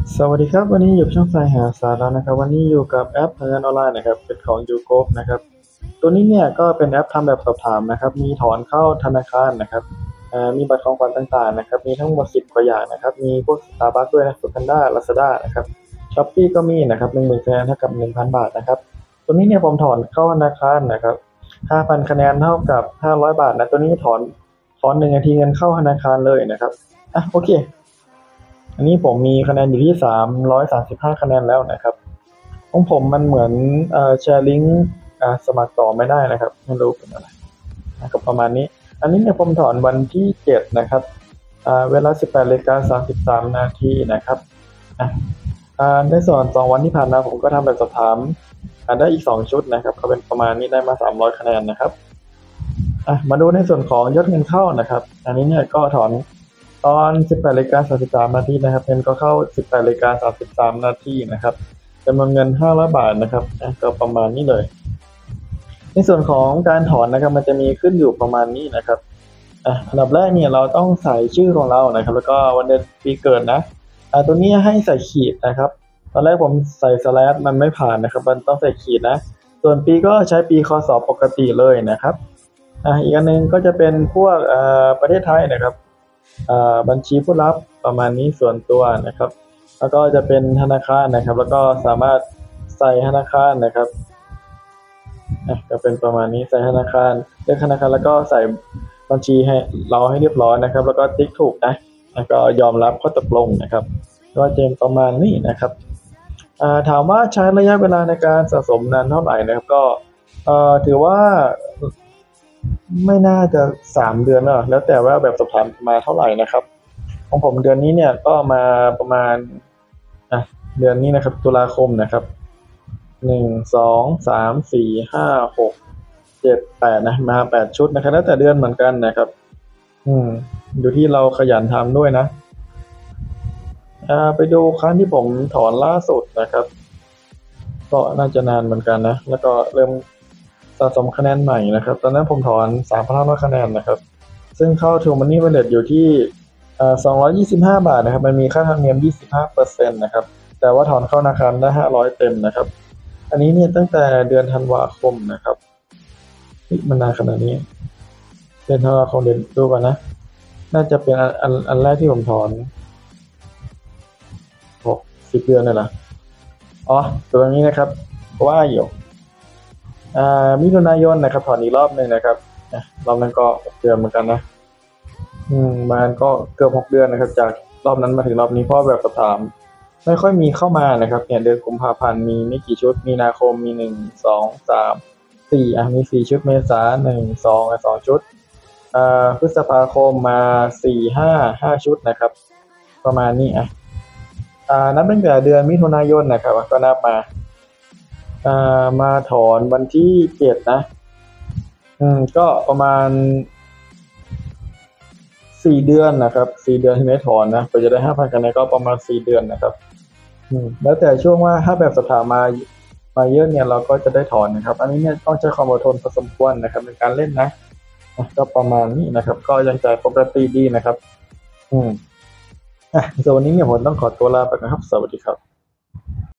สวัสดีครับวันนี้อยู่กับช่องสายหาสาระนะครับวันนี้อยู่กับแอปพนันออนไลน์นะครับเป็นของ YouGov นะครับตัวนี้เนี่ยก็เป็นแอปทำแบบสอบถามนะครับมีถอนเข้าธนาคารนะครับมีบัตรของขวัญต่างๆนะครับมีทั้งหมด10กว่าอย่างนะครับมีพวก Starbucks ด้วยนะ Foodpanda Lazada นะครับ Shopee ก็มีนะครับ10,000คะแนนเท่ากับ 1,000 บาทนะครับตัวนี้เนี่ยผมถอนเข้าธนาคารนะครับ5,000คะแนนเท่ากับ500บาทนะตัวนี้ถอน1นาทีเงินเข้าธนาคารเลยนะครับโอเค อันนี้ผมมีคะแนนอยู่ที่335คะแนนแล้วนะครับของผมมันเหมือนแชร์ลิงก์สมัครต่อไม่ได้นะครับไม่รู้เป็นอะไรนะครับประมาณนี้อันนี้เนี่ยผมถอนวันที่7นะครับเวลา 18:33 นาทีนะครับในส่วน2วันที่ผ่านมาผมก็ทำแบบสอบถามได้อีก2ชุดนะครับก็เป็นประมาณนี้ได้มา300คะแนนนะครับมาดูในส่วนของยอดเงินเข้านะครับอันนี้เนี่ยก็ถอนตอน 18:33 นาทีนะครับเงินก็เข้า 18:33 นาทีนะครับจำนวนเงิน500บาทนะครับก็ประมาณนี้เลยในส่วนของการถอนนะครับมันจะมีขึ้นอยู่ประมาณนี้นะครับอันดับแรกเนี่ยเราต้องใส่ชื่อของเรานะครับแล้วก็วันเดือนปีเกิดนะตัวนี้ให้ใส่ขีดนะครับตอนแรกผมใส่สแลชมันไม่ผ่านนะครับมันต้องใส่ขีดนะส่วนปีก็ใช้ปีคศปกติเลยนะครับอีกอันนึงก็จะเป็นพวกประเทศไทยนะครับบัญชีผู้รับประมาณนี้ส่วนตัวนะครับแล้วก็จะเป็นธนาคารนะครับแล้วก็สามารถใส่ธนาคารนะครับก็เป็นประมาณนี้ใส่ธนาคารเลือกธนาคารแล้วก็ใส่บัญชีให้เราให้เรียบร้อยนะครับแล้วก็ติ๊กถูกนะแล้วก็ยอมรับข้อตกลงนะครับก็จะเป็นประมาณนี้นะครับถามว่าใช้ระยะเวลาในการสะสมนานเท่าไหร่นะครับก็ถือว่าไม่น่าจะ3เดือนแล้วแต่ว่าแบบสอบถามมาเท่าไหร่นะครับของผมเดือนนี้เนี่ยก็มาประมาณเดือนนี้นะครับตุลาคมนะครับ1 2 3 4 5 6 7 8นะมา8ชุดนะครับแล้วแต่เดือนเหมือนกันนะครับอยู่ที่เราขยันทำด้วยนะไปดูครั้งที่ผมถอนล่าสุดนะครับก็น่าจะนานเหมือนกันนะแล้วก็เริ่มสะสมคะแนนใหม่นะครับตอนนั้นผมถอน 3,500 คะแนนนะครับซึ่งเข้า True Money Wallet อยู่ที่225 บาทนะครับมันมีค่าธรรมเนียม 25% นะครับแต่ว่าถอนเข้าธนาคารได้500เต็มนะครับอันนี้เนี่ยตั้งแต่เดือนธันวาคมนะครับมันนานขนาดนี้เดือนธันวาคมเดือนดูก่อนนะน่าจะเป็นอันแรกที่ผมถอน10เดือนเลยเหรอตัวนี้นะครับว่าอยู่มิถุนายนนะครับถอนอีกรอบนึงนะครับรอบนั้นก็6เดือนเหมือนกันนะมันก็เกือบ6เดือนนะครับจากรอบนั้นมาถึงรอบนี้เพราะแบบสอบถามไม่ค่อยมีเข้ามานะครับเนี่ยเดือนกุมภาพันธ์มีไม่กี่ชุดมีนาคมมี1 2 3 4มี4ชุดเมษา1 2 ชุดพฤษภาคมมา4 5ชุดนะครับประมาณนี้นับตั้งแต่เดือนมิถุนายนนะครับก็นับมาถอนวันที่7นะก็ประมาณ4เดือนนะครับ4เดือนที่ได้ถอนนะก็จะได้ 5,000 คะแนนก็ประมาณ4เดือนนะครับแล้วแต่ช่วงว่าถ้าแบบสถามาเยอะเนี่ยเราก็จะได้ถอนนะครับอันนี้เนี่ยต้องใช้ความอดทนพอสมควรนะครับในการเล่นนะก็ประมาณนี้นะครับก็ยังจ่ายปกติดีนะครับส่วนวันนี้เนี่ยผมต้องขอตัวลาไปนะครับสวัสดีครับ